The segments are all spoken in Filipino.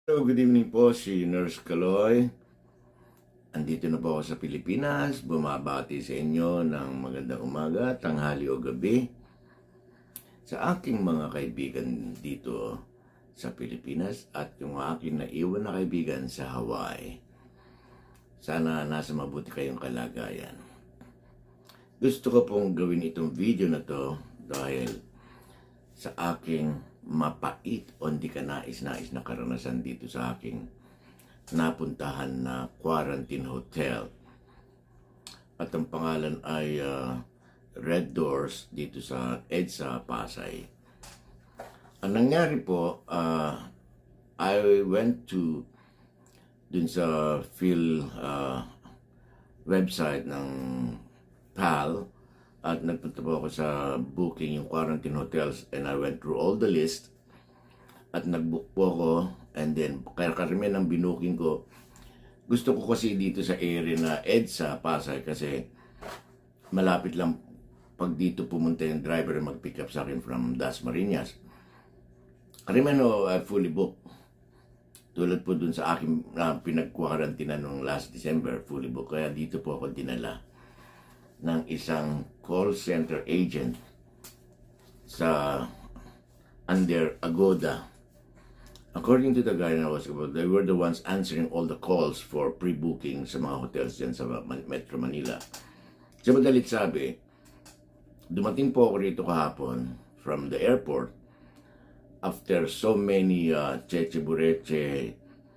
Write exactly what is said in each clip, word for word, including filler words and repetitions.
Hello, good evening po, si Nurse Kaloy. Andito na po ako sa Pilipinas. Bumabati sa inyo ng magandang umaga, tanghali o gabi. Sa aking mga kaibigan dito sa Pilipinas at yung aking naiwan na kaibigan sa Hawaii. Sana nasa mabuti kayong kalagayan. Gusto ko pong gawin itong video na to dahil sa aking mapait o hindi ka nais-nais na karanasan dito sa aking napuntahan na quarantine hotel. At ang pangalan ay uh, Red Doors dito sa EDSA, Pasay. Ang nangyari po, uh, I went to dun sa Phil uh, website ng P A L at nagpunta po ako sa booking yung quarantine hotels and I went through all the list at nagbook po ako and then kaya karamihan ng binooking ko. Gusto ko kasi dito sa area na EDSA, Pasay kasi malapit lang pag dito pumunta yung driver mag-pick up sa akin from Dasmariñas. Karamihan no, uh, fully booked. Tulad po dun sa aking uh, pinag-quarantine nung last December, fully booked. Kaya dito po ako dinala ng isang call center agent sa under Agoda. According to the guy na was about, they were the ones answering all the calls for pre-booking sa mga hotels dyan sa Metro Manila. Sa madalit sabi, dumating po ako rito kahapon from the airport after so many uh, cheche-bureche,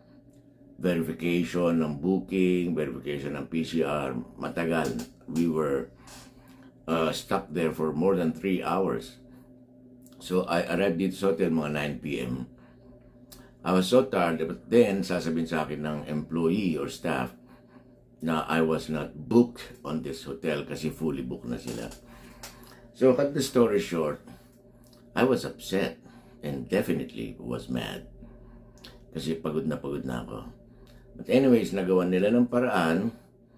verification ng booking, verification ng P C R, matagal. We were uh, stuck there for more than three hours. So I arrived dito sa hotel mga nine p m I was so tired, but then sasabihin sa akin ng employee or staff na I was not booked on this hotel kasi fully booked na sila. So cut the story short, I was upset and definitely was mad kasi pagod na pagod na ako. But anyways, nagawan nila ng paraan.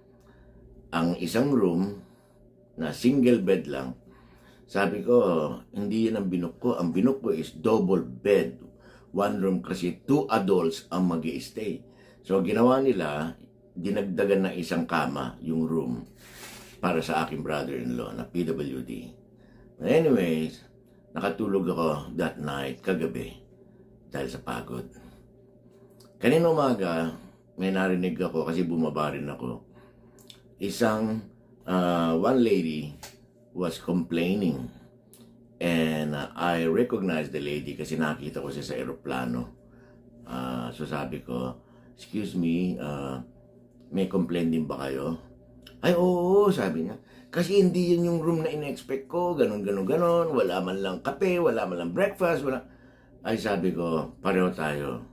Ang isang room na single bed lang, sabi ko, hindi yan ang binook ko. Ang binook ko is double bed. One room kasi two adults ang mag-i-stay. So ginawa nila, dinagdagan ng isang kama yung room para sa aking brother-in-law na P W D. But anyways, nakatulog ako that night, kagabi, dahil sa pagod. Kanina umaga, may narinig ako kasi bumaba rin ako. Isang, uh, one lady was complaining and uh, I recognized the lady kasi nakita ko siya sa aeroplano. Uh, so sabi ko, excuse me, uh, may complaint din ba kayo? Ay, oo, sabi niya. Kasi hindi yun yung room na in-expect ko, ganun, ganun, ganun. Wala man lang kape, wala man lang breakfast, wala. Ay, sabi ko, pareho tayo.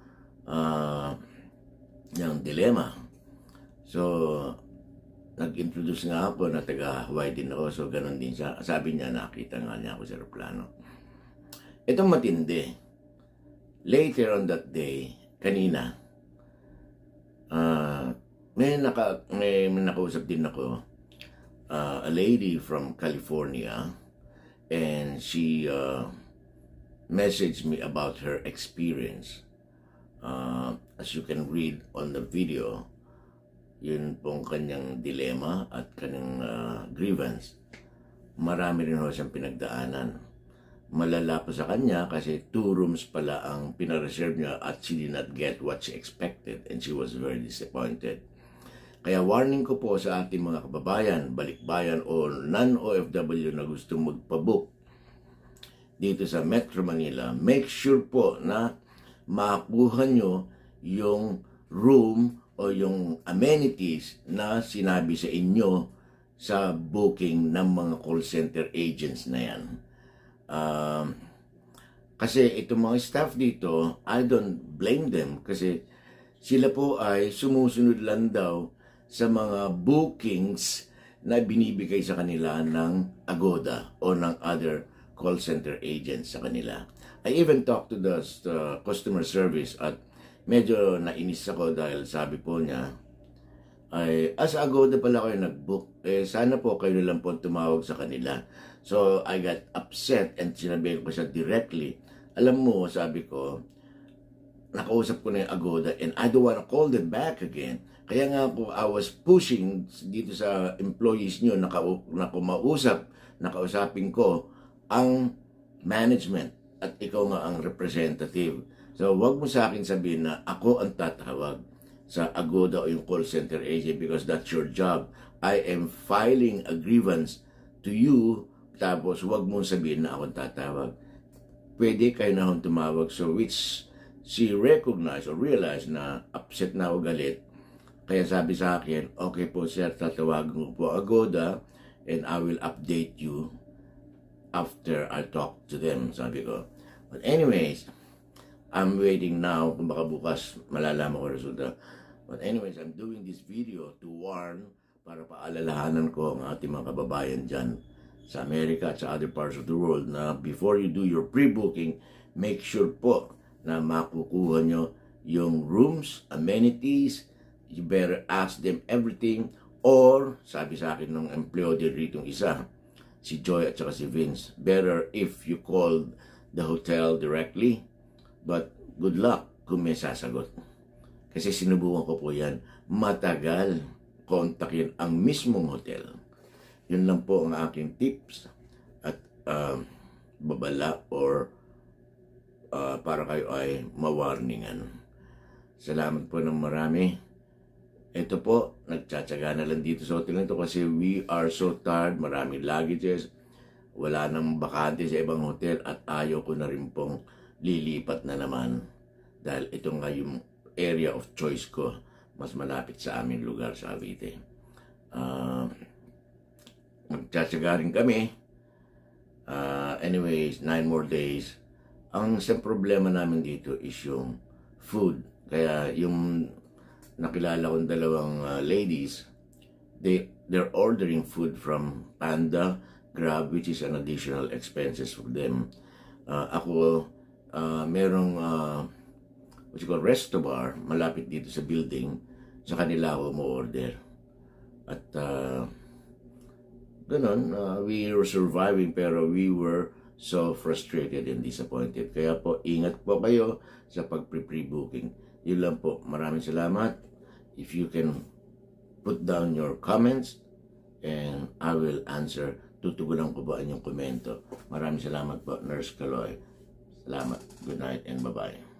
Uh, yung dilemma. So, nag-introduce nga ako na taga Hawaii din ako, so ganun din siya. Sabi niya, nakita nga niya ako sa aeroplano. Itong matindi. Later on that day, kanina, uh, may, naka, may, may nakausap din ako, uh, a lady from California, and she uh, messaged me about her experience. Uh, as you can read on the video, yun pong kanyang dilema at kanyang uh, grievance. Marami rin ho siyang pinagdaanan. Malala pa sa kanya kasi two rooms pala ang pinareserve niya at she did not get what she expected and she was very disappointed. Kaya warning ko po sa ating mga kababayan, balikbayan o non-O F W na gustong magpabook dito sa Metro Manila, make sure po na makuha nyo yung room o yung amenities na sinabi sa inyo sa booking ng mga call center agents na yan. Um, kasi itong mga staff dito, I don't blame them kasi sila po ay sumusunod lang daw sa mga bookings na binibigay sa kanila ng Agoda o ng other call center agents sa kanila. I even talked to the uh, customer service at medyo nainis ako dahil sabi po niya, ay, as Agoda pala kayo nag-book, eh, sana po kayo lang po tumawag sa kanila. So, I got upset and sinabi ko siya directly, alam mo, sabi ko, nakausap ko na yung Agoda and I don't wanna call them back again. Kaya nga po, I was pushing dito sa employees nyo na, na kumausap, nakausapin ko ang management at ikaw nga ang representative. So, wag mo sa akin sabihin na ako ang tatawag sa Agoda o yung call center agent because that's your job. I am filing a grievance to you, tapos wag mong sabihin na ako ang tatawag. Pwede kayo na akong tumawag. So, which she recognized or realized na upset na ako galit. Kaya sabi sa akin, okay po sir, tatawagan ko po Agoda and I will update you after I talk to them, sabi ko. But anyways, I'm waiting now kung baka bukas malalaman ko resulta. But anyways, I'm doing this video to warn para paalalahanan ko ang ating mga kababayan dyan sa Amerika at sa other parts of the world na before you do your pre-booking, make sure po na makukuha nyo yung rooms, amenities. You better ask them everything, or sabi sa akin ng employee rito isa, si Joy at saka si Vince, better if you call the hotel directly, but good luck kung may sasagot. Kasi sinubukan ko po yan, matagal kontakin ang mismong hotel. Yun lang po ang aking tips at uh, babala or uh, para kayo ay mawarningan. Salamat po ng marami. Ito po, nagtsatsaga na lang dito sa hotel nito kasi we are so tired, maraming luggages, wala nang bakante sa ibang hotel at ayaw ko na rin pong lilipat na naman dahil ito nga yung area of choice ko, mas malapit sa aming lugar sa Cavite. Uh, Magtsatsaga rin kami. Uh, anyways, nine more days. Ang isang problema namin dito is yung food. Kaya yung nakilala kong dalawang uh, ladies, they, they're ordering food from Panda, Grab, which is an additional expenses for them. Uh, ako, uh, merong uh, what you call resto bar, malapit dito sa building, sa kanila ako mo-order. At uh, ganun, uh, we were surviving pero we were so frustrated and disappointed. Kaya po, ingat po kayo sa pag-pre-booking. Yun lang po. Maraming salamat. If you can put down your comments and I will answer. Tutugunan ko ba ang inyong komento. Maraming salamat po, Nurse Kaloy. Salamat. Good night and bye-bye.